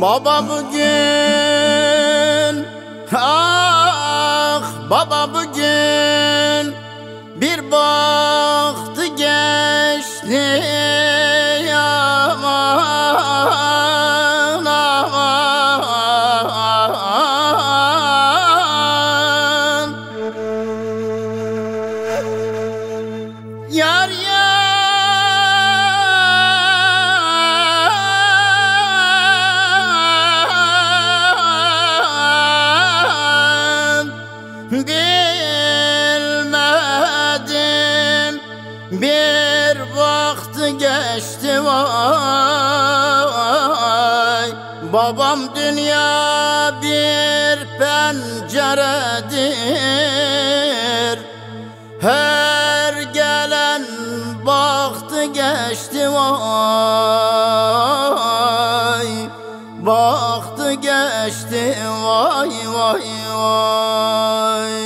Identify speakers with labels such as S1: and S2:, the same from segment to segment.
S1: Baba bugün, ah baba bugün bir baktı geçti, aman aman. Yar yar bilmedim, bir vakti geçti vay. Babam dünya bir penceredir, her gelen baktı geçti vay. Baktı geçti vay vay vay.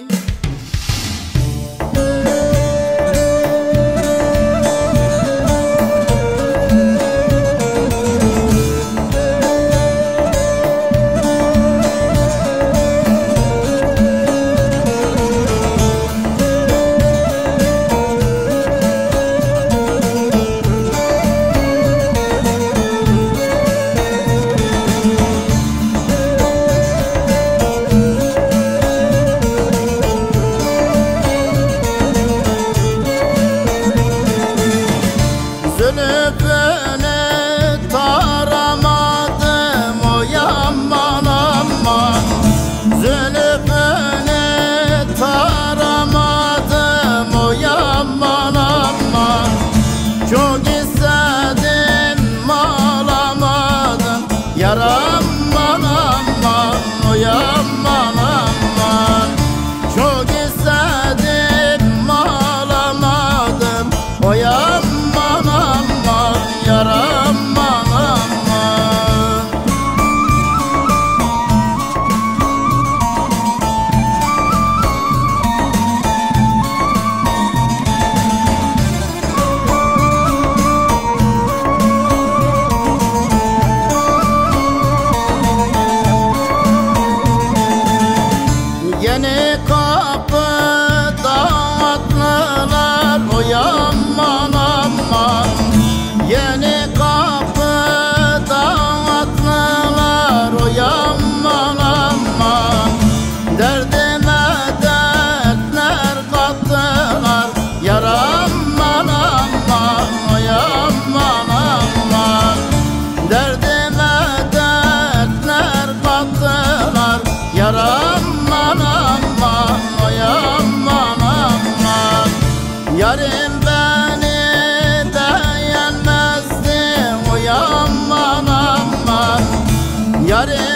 S1: Zülfüne taramadım o yaman aman. Zülfüne taramadım o yaman aman. Çok istedim alamadım yar aman aman o yaman aman. Çok istedim alamadım o yaman yar aman aman. Yeni kapıda atlılar o yaman aman. Yeni kapıda atlılar o yaman aman. Derdime dertler kattılar yar aman aman o yaman aman. Derdime dertler kattılar yar aman aman o yaman aman. Yarim beni beğenmezdi o yaman aman. Yarim